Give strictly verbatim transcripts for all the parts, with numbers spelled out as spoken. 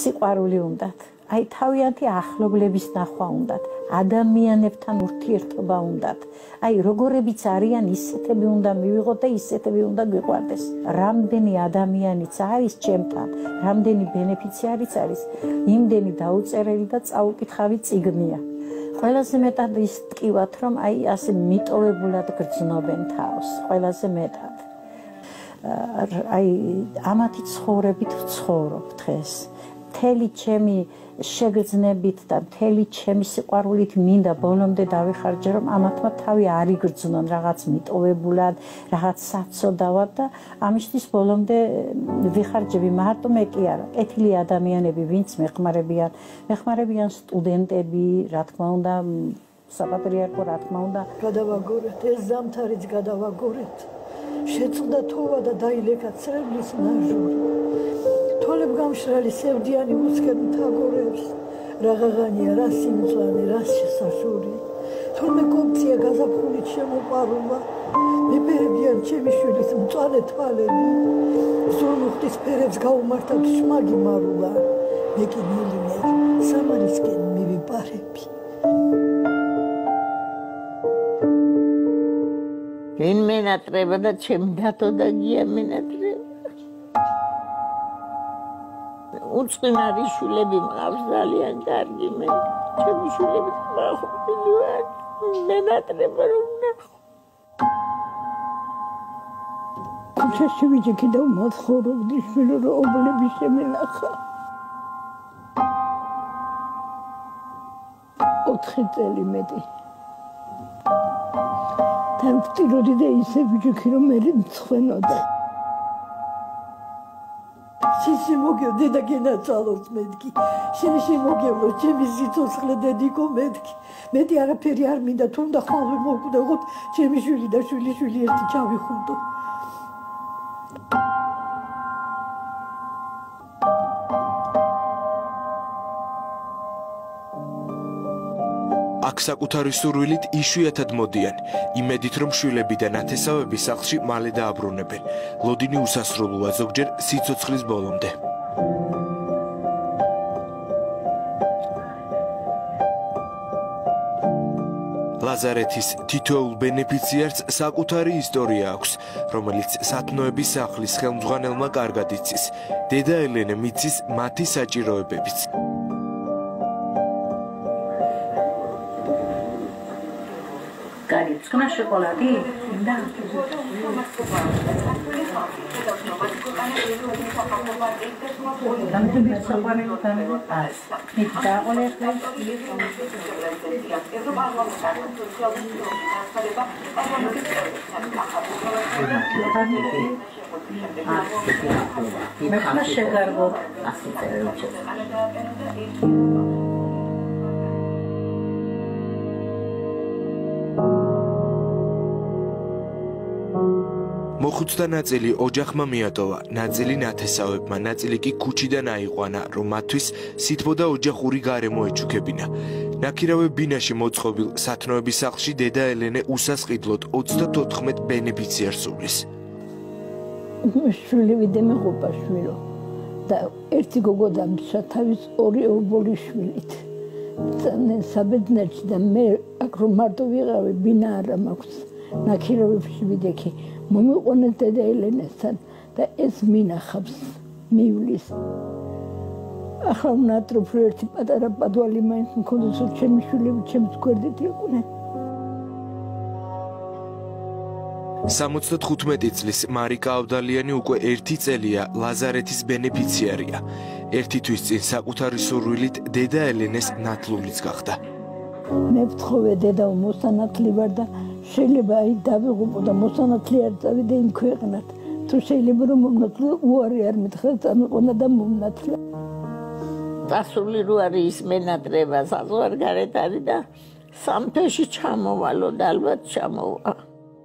სიყვარული უნდათ, აი თავიანთი ახლობლების ნახვა უნდათ, ადამიანებთან ურთიერთობა უნდათ, აი როგორებიც არიან ისეთები უნდა მივიღოთ და ისეთები უნდა გვიყვარდეს. Რამდენი ადამიანიც არის ჩემთან, რამდენი ბენეფიციარიც არის, იმდენი დაუწერელი და წაუკითხავი წიგნია. Ყველაზე მეტად ის ტკივათ, რომ აი ასე მიტოვებულად გრძნობენ თავს, ყველაზე მეტად. აი ამათი ცხოვრებით ვცხოვრობ დღეს. მთელი ჩემი შეგრძნებით და მთელი ჩემი სიყვარულით მინდა ბოლომდე დავიხარჯე, რომ ამათმა თავი არ იგრძნონ რაღაც მიტოვებულად, რაღაც საცოდავად და ამისთვის ბოლომდე ვიხარჯები მარტო მე კი არა, კეთილი ადამიანები, ვინც მეხმარებიან, მეხმარებიან სტუდენტები, რა თქმა უნდა, საპატრიარქო, რა თქმა უნდა, გადავაგორეთ, ეს ზამთარიც გადავაგორეთ. შეწყდა თოვა და დაილეკა წრებლის ნაჟური. თვალებ გამშრალი სევდიანი უსქენ თაგორებს, რაღაცანია რა სიმწვანე, რა შესაშური. თორმე კოპცია გაზაფხულით შემოყვარულა, მეფერებიან ჩემი შვილის მწვანე თვალები. ზურმუხტის ფერებს გაუმართად შმაგი მარულა, მე კი მილინერ სამარისკენ მივიპარები. ვინ მენატრება და ჩემი დათო და გია მენატრება. უწყინარი შვილები მყავს ძალიან კარგი მე. ჩემი შვილები მახვილი ვარ. მენატრება რომ ნახო. ქუჩაში ვიჯექი და უმაცხოვრობდი შვილო რომ ობლები შემენახა. ოთხი წელი მეტი. თან ვტიროდი და ისე ვიჯექი რომ მე მცხვენოდა. სისი მოგევ დედა გენაცვალოს მეთქი. შენ შემოგევლო ჩემი სიცოცხლე დედიკო მეთქი. მეტი არაფერი არ მინდა თუნდა ხვალ მოვკვდეღოთ ჩემი შვილი და შვილი შვილი ერთი ჩავიხუნდო. აქ საკუთარი სურვილით იშვიათად მოდიან, იმედით რომ შვილები და ნათესავები სახლში მალე დააბრუნებენ. ლოდინი უსასრულოა ზოგჯერ სიცოცხლის ბოლომდე. ლაზარეთის თითოეულ ბენეფიციარს საკუთარი ისტორია აქვს, რომელიც სათნოების სახლის ხელმძღვანელმა კარგად იცის. დედა ელენე მიცის მათი საჭიროებებიც. Скна шоколади? Да. Там тебе сапаны там. Не да, олег. Мехна шегарго. მოხუცთა ნაწილი ოჯახმა მიატოვა, ნაწილი ნათესავებმა, ნაწილი კი ქუჩიდან აიყვანა, რომ მათთვის სითბო და ოჯახური გარემო ეჩუქებინა. ნაქირავე ბინაში მოწყობილ სათნოების სახლში დედა ელენე უსასყიდლოდ ოცდათოთხმეტ ბენეფიციარს სულის. შვილი ვიდემე ყოფა შვილო და ერთი გოგო დამცა თავის ორი ობოლი შვილით. საბედნერში და მე აქ რომ მარტო ვიყავი, ბინა არა მაქვს. ნაქირავებში ვიდექი მომიყვანეთ დედა ელენესთან და ეს მინახავს მივლის. ახლა ვნატრობ რომ ერთი პატარა პადვალი მაინც მქონდეს, რომ ჩემი შვილები ჩემს გვერდით იყვნენ. სამოცდათხუთმეტი წლის მარიკა ავდალიანი უკვე ერთი წელია ლაზარეთის ბენეფიციარია. ერთი თვის წინ საკუთარი სურვილით დედა ელენეს ნათლულიც გახდა. მე ვთხოვე დედა მოსანათლი ვარ და შეიძლება აი დავიღუპო და მოსანათლი არ წავიდე იმ ქვეყნად. თუ შეიძლება რომ მომნათლო უარი არ მითხრა წამიყვანა და მომნათლა. დასული რო არის ის მენატრება საზღვარგარეთ არის და სამთეში ჩამოვალო და ალბათ ჩამოვა.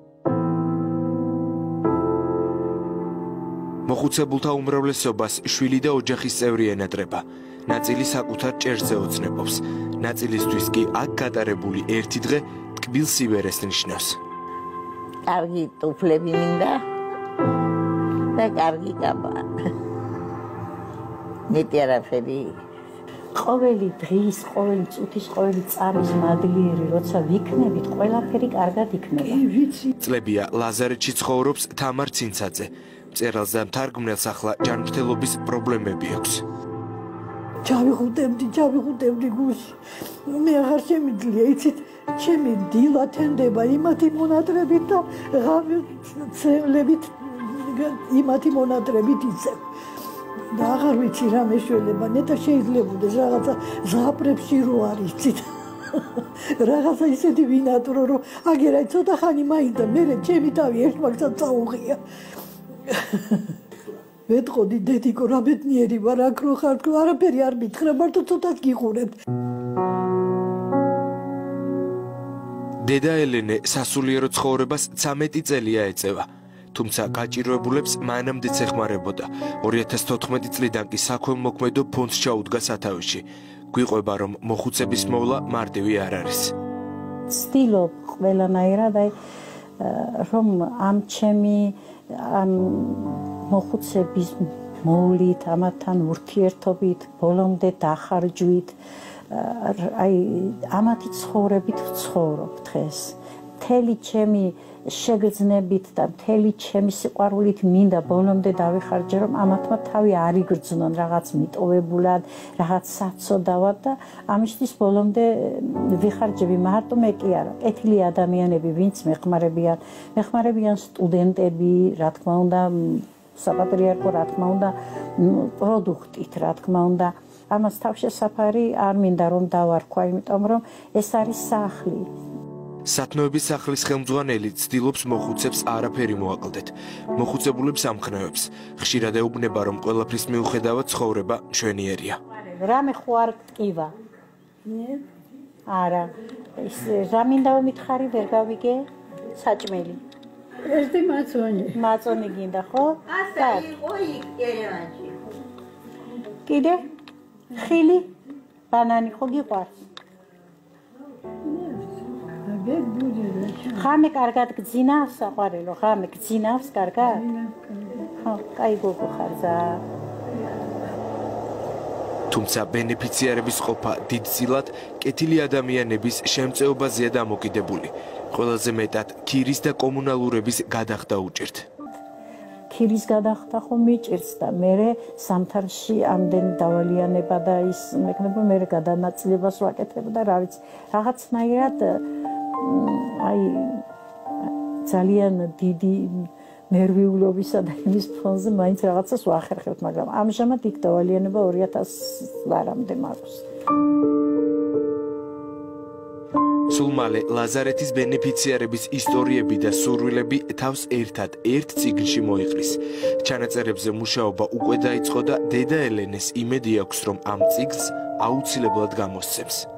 მოხუცებულთა უმრავლესობას შვილი და ოჯახის წევრი ენატრება. ნაწილი საკუთარ ჭერზე ოცნებობს, ნაწილისთვის კი აქ გატარებული ერთი დღე ტკბილ სიბერეს ნიშნავს. კარგი ტუფლები მინდა და კარგი კაბა. მეტი არაფერი. ყოველი დღის, ყოველი წუთის, ყოველი წამის მადლიერი, როცა ვიქნებით, ყველაფერი კარგად იქნება. წლებია ლაზარეთში ცხოვრობს თამარ ცინცაძე. მწერალს და მთარგმნელს ახლა ჯანმრთელობის პრობლემები აქვს. ჩავიხუტებდი, ჩავიხუტებდი გულში. მე აღარ შემიძლია, იცით, ჩემი დილა თენდება იმათი მონატრებით და ღამით იმათი მონატრებით იცევ. და აღარ ვიცი რა მეშველება, ნეტა შეიძლებოდეს რაღაცა ზღაპრებში რო არის, იცით. რაღაცა ისეთი ვინატრო, რომ აგერა ცოტა ხანი მაინც და მე ჩემი თავი ერთმანეთს წაუღია. ვეთყოდი დედიკო, რა ბედნიერი ვარ, აქ რო ხარ, არაფერი არ მითხრა, მარტო ცოტას გიყურებ. დედა ელენე სასულიერო ცხოვრებას ცამეტი წელია ეწევა. თუმცა გაჭირვებულებს მანამდეც ეხმარებოდა. ორი ათას თოთხმეტი წლიდან კი საქველმოქმედო ფონდს ჩაუდგა სათავეში. გვიყვება, რომ მოხუცების მოვლა მარტივი არ არის. ვცდილობ ყველანაირად, აი რომ ამ ჩემი ამ მოხუცების მოვლით, ამათთან ურთიერთობით, ბოლომდე დახარჯვით, აი ამათი ცხოვრებით ვცხოვრობ დღეს. მთელი ჩემი შეგრძნებით და მთელი ჩემი სიყვარულით მინდა ბოლომდე დავიხარჯე, რომ ამათმა თავი არ იგრძნონ რაღაც მიტოვებულად, რაღაც საცოდავად და ამისთვის ბოლომდე ვიხარჯები. მარტო მე კი არა, კეთილი ადამიანები, ვინც მეხმარებიან, მეხმარებიან სტუდენტები, რა თქმა უნდა, საპატრიარქო, რა თქმა უნდა, პროდუქტით, რა თქმა უნდა. ამას თავშესაფარი არ მინდა რომ დავარქვა, იმიტომ რომ ეს არის სახლი. სათნოების სახლის ხელმძღვანელი ცდილობს მოხუცებს არაფერი მოაკლდეთ. მოხუცებულებს ამხნევებს. ხშირად ეუბნება, რომ ყველაფრის მიუხედავად ცხოვრება მშვენიერია. რამე ხო არ ტკივა? არა. ეს რა მინდა ვმითხარი, ვერ გავიგე? საჭმელი. ერთი მაწონი. მაწონი გინდა, ხო? ასე იყო იქ ერევანში. კიდე? ხილი? ბანანი ხო გიყვარს? ხამე კარგად გძინავს, საყვარელო, ხამე გძინავს კარგად? ხო, კაი გოგო ხარ ზა. თუმცა ბენეფიციარების ყოფა დიდწილად კეთილი ადამიანების შემწეობაზეა დამოკიდებული. ყველაზე მეტად ქირის და კომუნალურების გადახდა უჭირთ. ქირის გადახდა ხო მიჭირს და მე სამთარში ამდენი დავალიანება და ის მეკნება მე გადანაწილებას ვაკეთებ და რა ვიცი, რაღაცნაირად აი ძალიან დიდი ნერვიულობისა და იმის ფონზე მაინც რაღაცას ვახერხებთ, მაგრამ ამჟამად იქ დავალიანება ორი ათას ლარამდე მაქვს. სულ მალე ლაზარეთის ბენეფიციარების ისტორიები და სურვილები თავს ერთად ერთ წიგნში მოიყრის. ჩანაწერებზე მუშაობა უკვე დაიწყო და დედა ელენეს იმედი აქვს, რომ ამ წიგნს აუცილებლად გამოსცემს.